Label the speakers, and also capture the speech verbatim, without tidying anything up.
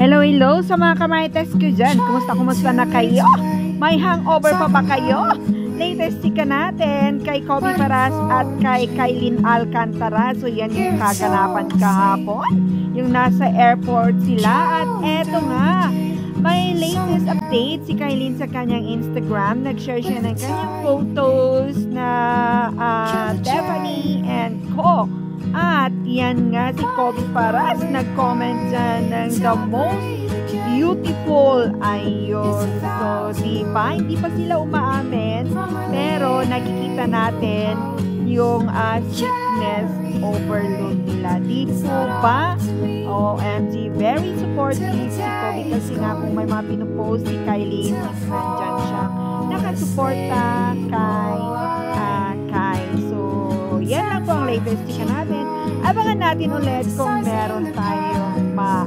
Speaker 1: Hello, hello sa mga kamarites ko dyan. Kumusta, kumusta na kayo? May hangover pa ba kayo? Latest chika natin kay Kobe Paras at kay Kyline Alcantara. So yan yung kaganapan kahapon. Yung nasa airport sila. At eto nga, may latest update si Kyline sa kanyang Instagram. Nag-share siya ng kanyang photos na uh, Stephanie and Co. At yan nga si Kobe Paras nag-comment dyan ng the most beautiful. Ayun. So, diba? Hindi pa sila umaamin. Pero nakikita natin yung uh, sweetness overload nila. Di po ba? O M G, very supportive si Kobe kasi nga kung may mga pinupost si Kyline, nandyan siya nakasuporta kay uh, Kai. So, yan lang po ang latest chika natin. Abangan natin ulit kung meron tayong ma